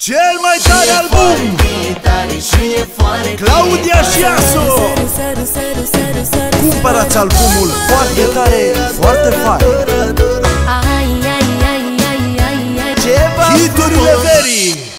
Cel mai tare album, Claudia și Aso. Cumpărați albumul foarte tare, foarte fain. Hiturile verii.